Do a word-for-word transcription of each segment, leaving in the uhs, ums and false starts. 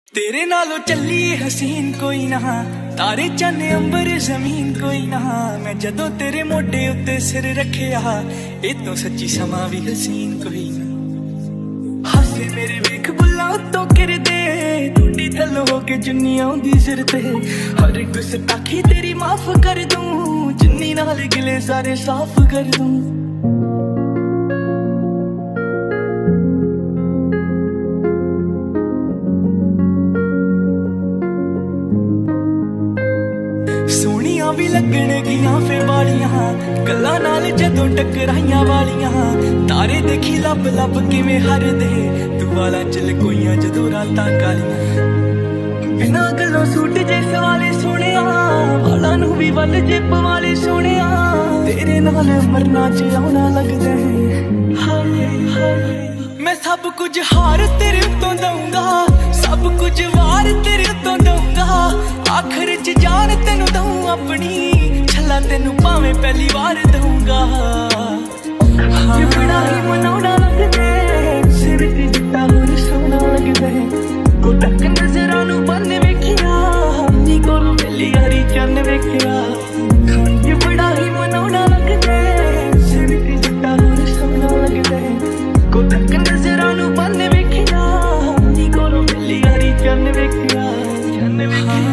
तेरे नालों चली हसीन कोई ना, तारे चन्न अंबर जमीन कोई ना। मैं जदों तेरे मोढे उत्ते सिर रखिया, ए तो सच्ची समा भी हसीन कोई ना। हासे मेरे वेख बुल्ला उत्तों किरदे, टूटी थल्लों होके जुन्नी आउंदी सिर ते। हर गुस्ताखी तेरी माफ कर दूं, जुन्नी नाल गिले सारे साफ कर दूं। सोनिया भी लगन गियां फे वालियां, गल्लां नाल जदों टकराइयां वालियां। तारे देखी लब लब किवें हरदे, तू वाला चल कोइयां जदों रातां कालियां। बिना गल्लों सूट जे सवाले सोनिया, वालां नूं भी वल जे पवाले सोनिया। तेरे नाल मरना जिउणा लगदा है, हाय हाय। मैं सब कुछ हार तेरे उत्तों दूंगा, सब कुछ वार तेरे उत्तों दूंगा। आखिर च जान तेनू दूं अपनी, छला तेनू भावें पहली बार दूंगा। ये बड़ा ही मनाउणा लगदे, सिर ते जट्टा होर सोहना लगदे। कोटक नज़रां नूं बन वेखिया, नी कोल वेली हरी चन्न वेखिया। ये बड़ा ही मनाउणा लगदे, सिर ते जट्टा होर सोहना लगदे। कोटक नज़रां नूं बन वेखिया, नी कोल वेली हरी चन्न वेखिया, चन्न वेखिया।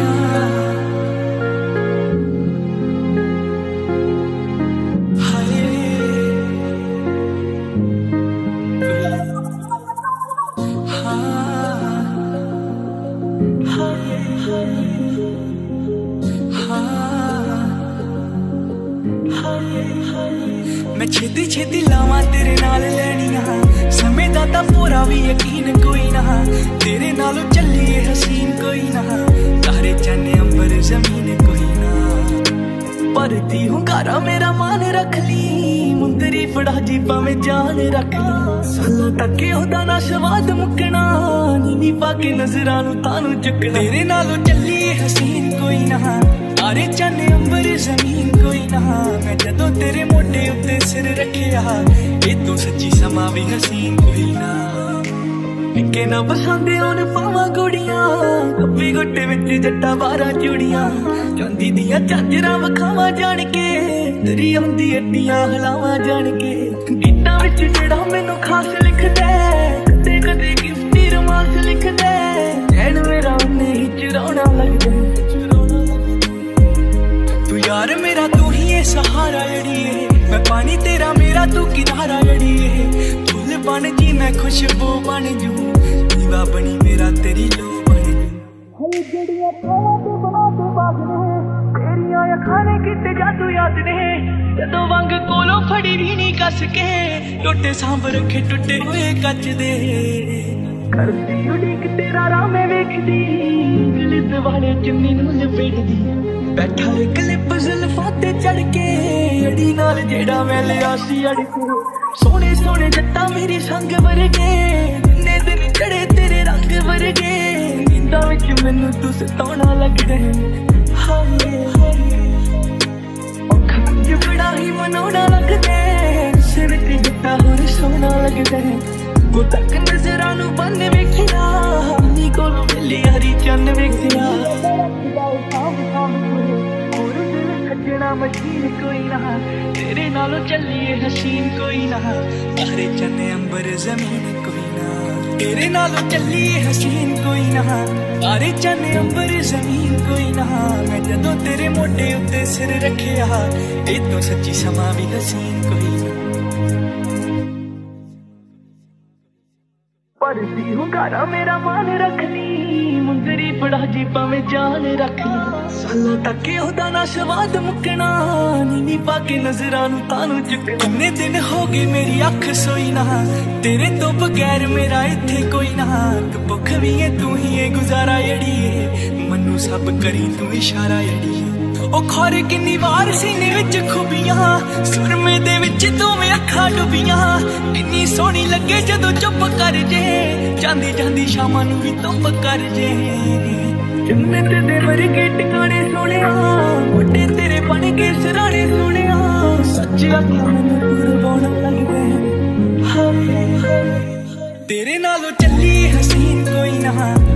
मैं छेती छेती लावां तेरे नाल लैनियां, समय दा तां पूरा भी यकीन कोई ना। तेरे नालों चलिए हसीन कोई ना, तारे चन्न अंबर जमीन कोई ना। भरती हुंकारा मेरा मान रख ली, मुंदरी फड़ा जी भावें जान रख ली। सालां तक ओहदा ना स्वाद मुकना, नीवी पाके नज़रां नूं तानू चुकना। तेरे नालों चलिए हसीन कोई ना, तारे चन्न अंबर जमीन कोई ना। मैं जदों तेरे मोढे उत्ते सिर रखिया, ए तो सच्ची समा भी हसीन कोई ना। निक्के ना पसंद होन पावां कुड़ियां, खब्बी गोटे विच जट्टा बारां चूड़ियां। चांदी दियां झांजरां वखावां जाण के, तेरी आउंदी अड्डियां हलावां जाण के। गीतां विच जेड़ा मैनू खास लिखदे, कदे कदे गिफ्टी रोमांस लिखदे। नैन मेरा उन्ने ही चुराउणा लगदे, यार मेरा तू ही है सहारा अड़िए। मैं पानी तेरा मेरा तू किनारा अड़िए। फूल बन जी मैं खुशबू बन जू, दीवा बनी मेरा तेरी लो बन जू। जड़ियां खावां ते बनाते बाग ने, तेरियां अखां ने किते जादू याद ने। जदों वंग कोलों फड़ी भी नहीं कस के, टोटे सांभ रखे टुटे हुए कच दे। करदी उड़ीक तेरा राह मैं वेखदी, गलित वाले चुन्नी नूं लपेटदी। बैठा क्लिप जुल्फां ते चढ़ के, अड़ी नाल जेड़ा मैं लिया सी अड़ के। सोने सोने जट्टा मेरी संग वर्गे, दिने दिन चढ़े तेरे रंग वर्गे। नींदां विच मैनू तू सताउणा लगदा है, हाय हाय। अखां विच बड़ा ही मनाउणा लगदा है, सिर ते जट्टा होर सोहना लगदा है। कोटक नज़रां नूं बन वेखिया, नी कोल वेली हरी चन्न वेखिया। मशीन कोई ना, तेरे नालों चलिए हसीन कोई ना। तारे चन्न अंबर जमीन कोई ना, तेरे नालों चलिए हसीन कोई ना। तारे चन्न अंबर जमीन कोई ना। मैं जदों तेरे मोढे उत्ते सिर रखिया, ए तो सच्ची समा भी हसीन कोई ना। भरती हुंकारा मेरा मान रख ली, मुंदरी फड़ा जी भावें जान रख ली। सालां तक ओहदा ना स्वाद मुकना, नीवी पाके नज़रां नूं तानू चुकना। किन्ने दिन हो गए मेरी अख सोई ना, तेरे तो बगैर मेरा इत्थे कोई ना। तू भुख भी है तू ही है गुजारा अड़िए, मन्नू सब करी तू इशारा अड़िए। ओ खौर किन्नी वार सीने विच खुबियां, सुरमे दे विच दोवें अखां डुबियां। इन्नी सोहनी लगे जदों चुप कर जे, जांदी जांदी शामां नूं भी धुप कर जे। जन्नत दे वर्गे टिकाणे सोहणिया, मोढे तेरे बन के सराणे सोहणिया। सच आखां मैनूं कुरबाना लगदे, हाय हाय। तेरे नालों चली हसीन कोई ना,